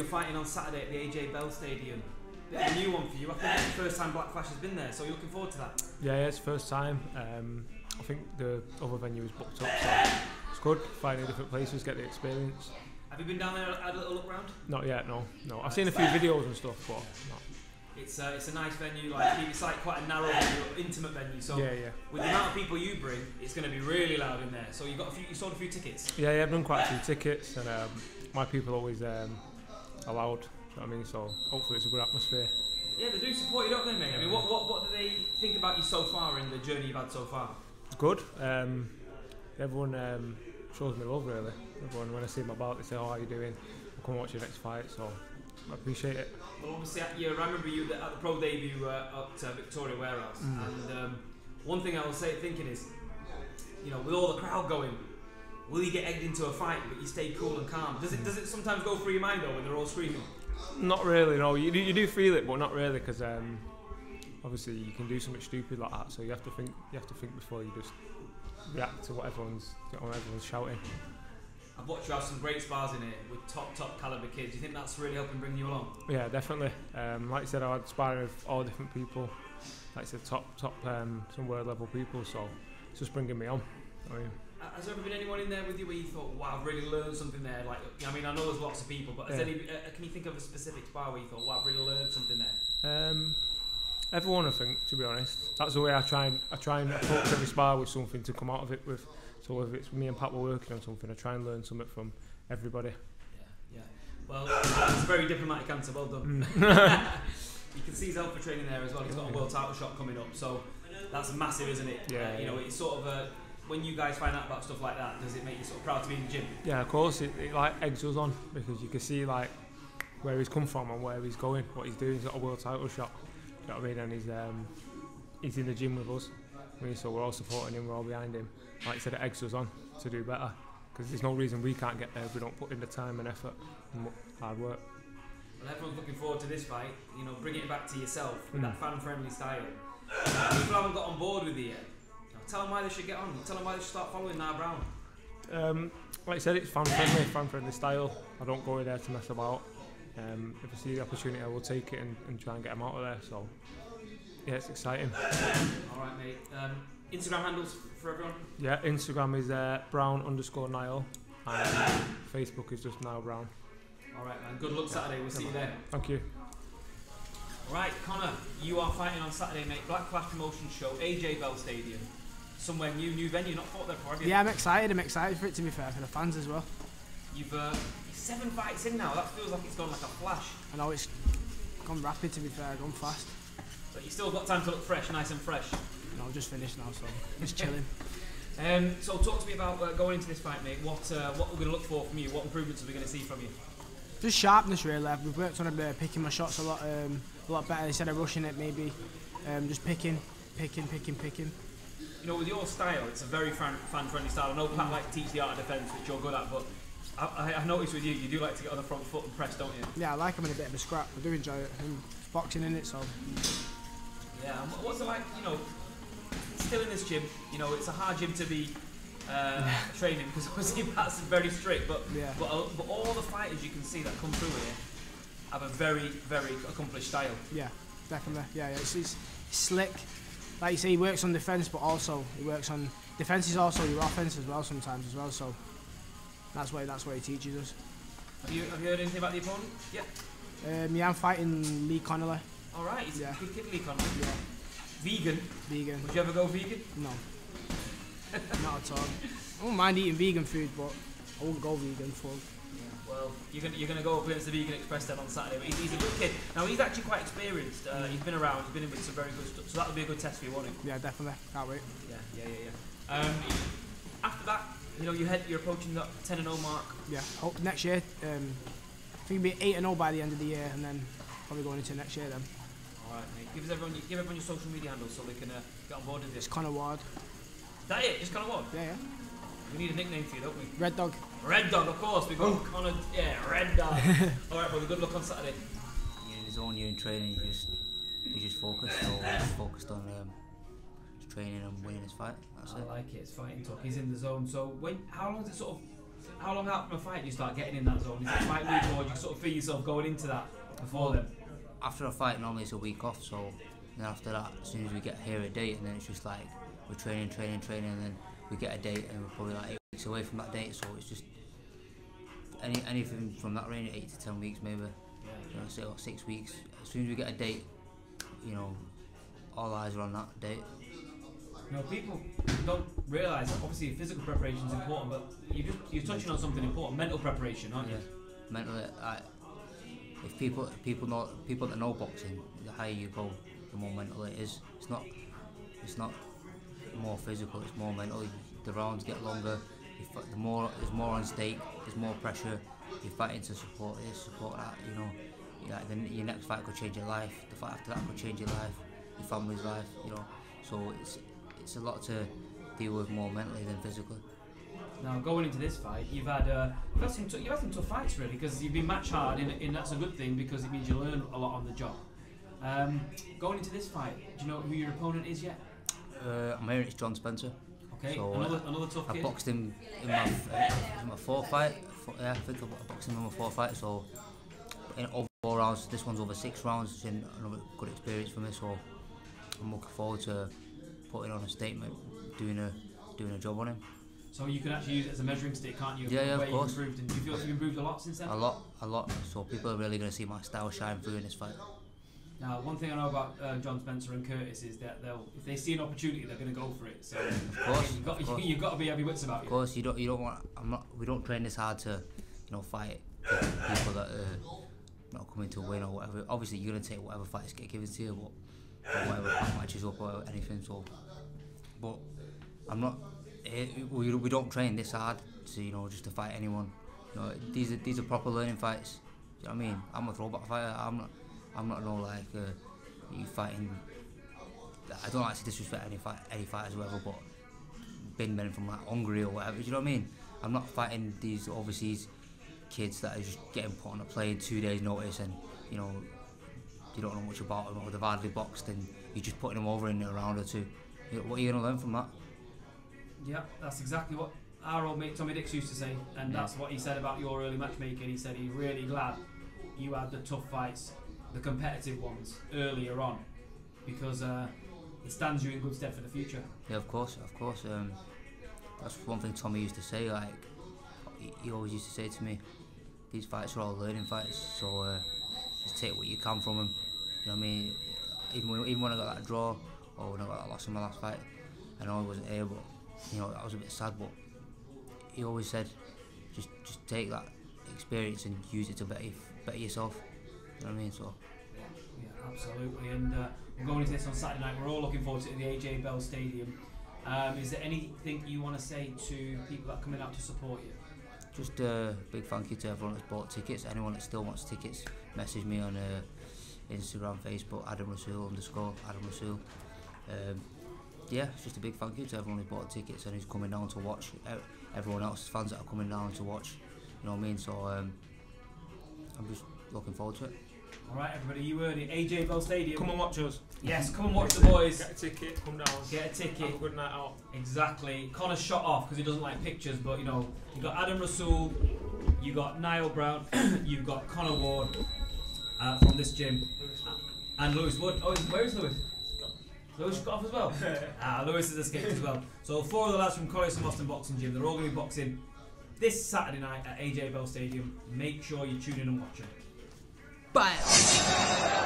you're fighting on Saturday at the AJ Bell Stadium. Bit of a new one for you. I think it's the first time Black Flash has been there, so you're looking forward to that? Yeah, it's the first time. I think the other venue was booked up, so it's good. Finding different places, get the experience. Have you been down there and had a little look round? Not yet, no. I've seen a few videos and stuff, but no. It's a nice venue, it's like quite a narrow venue, intimate venue. So with the amount of people you bring, it's going to be really loud in there. So you sold a few tickets. Yeah, I've done quite a few tickets, and my people always allowed. You know what I mean? So hopefully it's a good atmosphere. Yeah, they do support you, don't they, mate? I mean, what do they think about you so far in the journey you've had so far? Good. Everyone shows me love, really. Everyone, when I see them about, they say, "Oh, how are you doing? I'll come watch your next fight." So I appreciate it. Well, obviously, I remember you at the pro debut at Victoria Warehouse, and one thing I was thinking is, with all the crowd going, will you get egged into a fight, but you stay cool and calm? Does it sometimes go through your mind though when they're all screaming? Not really, no. You do feel it, but not really, because obviously you can do something stupid like that. So you have to think. You have to think before you just react to what everyone's shouting. I've watched you have some great spars in here with top caliber kids. Do you think that's really helping bring you along? Yeah, definitely. Like I said, I had sparring with all different people. Like I said, top some world level people. So it's just bringing me on. I mean, has there ever been anyone in there with you where you thought, wow, I've really learned something there? Like, I mean, I know there's lots of people, but can you think of a specific spar where you thought, wow, I've really learned something there? Everyone, I think, to be honest. That's the way I try and approach every spar with something to come out of it with. So if it's me and Pat were working on something, I try and learn something from everybody. Yeah. Well, it's a very diplomatic answer. Well done. You can see he's out for training there as well. He's got a world title shot coming up, so that's massive, isn't it? Yeah. It's sort of when you guys find out about stuff like that, does it make you sort of proud to be in the gym? Yeah, of course. It like eggs us on, because you can see like where he's come from and where he's going, what he's doing. He's got a world title shot. You know what I mean? And he's in the gym with us. So we're all supporting him, we're all behind him. Like I said, it eggs us on to do better, because there's no reason we can't get there if we don't put in the time and effort and hard work. Well, everyone's looking forward to this fight. Bringing it back to yourself with that fan-friendly style. People haven't got on board with you yet. Tell them why they should get on. Tell them why they should start following Niall Brown. Like I said, it's fan-friendly style. I don't go in there to mess about. If I see the opportunity, I will take it and try and get them out of there. So yeah, it's exciting. All right, mate. Instagram handles for everyone? Yeah, Instagram is Brown_Niall, and Facebook is just Niall Brown. All right, man. Good luck Saturday. We'll see you there. Thank you. All right, Connor, you are fighting on Saturday, mate. Black Flash Promotion Show, AJ Bell Stadium. Somewhere new venue. Not fought there before, have you? Yeah, I'm excited for it, to be fair, for the fans as well. You've 7 fights in now. That feels like it's gone like a flash. I know it's gone rapid, to be fair, gone fast. But you still got time to look fresh, nice and fresh. No, just finished now, so just chilling. So talk to me about going into this fight, mate. What we're going to look for from you? What improvements are we going to see from you? Just sharpness, really. We've worked on picking my shots a lot better instead of rushing it. Maybe just picking. With your style, it's a very fan-friendly style. I know Pat likes to teach the art of defence, which you're good at, but I noticed with you do like to get on the front foot and press, don't you? Yeah, I like having a bit of a scrap. I do enjoy it. Boxing in it, so. Yeah. What's it like? Still in this gym. It's a hard gym to be training, because obviously Pat's very strict. But all the fighters you can see that come through here have a very, very accomplished style. Yeah, definitely. Yeah, it's slick. Like you say, he works on defence, but also he works on defence is also your offence as well sometimes as well. So that's what he teaches us. Have you heard anything about the opponent? Yeah. Yeah, I'm fighting Lee Connolly. All right. He's a good kid, Lee Connolly. Yeah. Vegan. Would you ever go vegan? No. Not at all. I wouldn't mind eating vegan food, but I wouldn't go vegan for. Well, you're gonna go up against the Vegan Express then on Saturday. But he's a good kid. Now he's actually quite experienced. He's been around. He's been in with some very good stuff. So that would be a good test for you, won't it? Yeah, definitely. Can't wait. Yeah. After that, you're approaching that 10-0 mark. Yeah. Hope next year. I think it'll be 8-0 by the end of the year, and then probably going into next year then. All right, mate. Give everyone your social media handles so they can get on board with this. It's Connor Ward. Is that it? Just Connor Ward? Yeah. We need a nickname for you, don't we? Red Dog. Red Dog, of course. We've got Connor. Yeah, Red Dog. All right, well, good luck on Saturday. You're in the zone, you're in training. You just focused. Always focused on training and winning his fight. That's it. I like it. It's fighting talk. He's in the zone. So how long does it sort of how long out from a fight do you start getting in that zone? Is it fight week, or do you sort of feel yourself going into that before then? After a fight, normally it's a week off, so then after that, as soon as we get here a date, and then it's just like we're training, and then we get a date, and we're probably like 8 weeks away from that date, so it's just anything from that range, 8 to 10 weeks maybe, you know, say, or 6 weeks. As soon as we get a date, you know, all eyes are on that date. You know, people don't realise that obviously physical preparation is important, but you're touching on something important, mental preparation, aren't you? Mentally, if people that know boxing, the higher you go, the more mental it is. It's not more physical, it's more mental. The rounds get longer, there's more on stake, there's more pressure. You're fighting to support this, support that, you know. Like your next fight could change your life, the fight after that could change your life, your family's life, you know. So it's a lot to deal with more mentally than physically. Now going into this fight, you've had some tough fights really, because you've been match hard, and that's a good thing because it means you learn a lot on the job. Going into this fight, do you know who your opponent is yet? I'm hearing it's John Spencer. Okay, so, another tough kid. I boxed him in my fourth fight. I think I boxed him in my fourth fight. So in over 4 rounds, this one's over 6 rounds. It's been another good experience for me. So I'm looking forward to putting on a statement, doing a job on him. So you can actually use it as a measuring stick, can't you? Yeah, of course. You've improved, and do you feel like you've improved a lot since then? A lot. So people are really going to see my style shine through in this fight. Now, one thing I know about John Spencer and Curtis is that if they see an opportunity, they're going to go for it. So of course, you've got to be heavy wits about you. Of course, you don't want. We don't train this hard to, you know, fight people that are not coming to win or whatever. Obviously, you're going to take whatever fights get given to you, but or whatever matches up or anything. So, but I'm not. We don't train this hard to, you know, just to fight anyone. You know, these are proper learning fights. You know what I mean? I'm a throwback fighter. I'm not no like you fighting. I don't like to disrespect any fighters or whatever, but bin men from like Hungary or whatever. Do you know what I mean? I'm not fighting these overseas kids that are just getting put on a plane 2 days notice, and you know you don't know much about them, or they've hardly boxed, and you're just putting them over in a round or two. You know, what are you gonna learn from that? Yeah, that's exactly what our old mate Tommy Dix used to say, and that's what he said about your early matchmaking. He said he's really glad you had the tough fights, the competitive ones, earlier on, because it stands you in good stead for the future. Yeah, of course. That's one thing Tommy used to say. Like he always used to say to me, these fights are all learning fights, so just take what you can from them. You know what I mean? Even when I got that draw, or when I got that loss in my last fight, I know I wasn't able. You know, I was a bit sad, but he always said, just take that experience and use it to better yourself. You know what I mean? So. Yeah, absolutely. And we're going into this on Saturday night. We're all looking forward to it at the AJ Bell Stadium. Is there anything you want to say to people that are coming out to support you? Just a big thank you to everyone that's bought tickets. Anyone that still wants tickets, message me on Instagram, Facebook, @AdamRasool_Adam Rasool. Yeah, it's just a big thank you to everyone who's bought tickets and who's coming down to watch. Everyone else's fans that are coming down to watch. You know what I mean? So I'm just looking forward to it. Alright everybody, you heard it. AJ Bell Stadium. Come and watch us. Yes, come and watch the boys. Get a ticket, come down. Get a ticket. Have a good night out. Exactly. Connor's shot off because he doesn't like pictures, but you know, you got Adam Rasool, you got Niall Brown, you've got Connor Ward from this gym, and Lewis Wood. Oh, where is Lewis? Lewis got off as well? Lewis has escaped as well. So 4 of the lads from Collis and Boston Boxing Gym, they're all going to be boxing this Saturday night at AJ Bell Stadium. Make sure you tune in and watch it. Bye!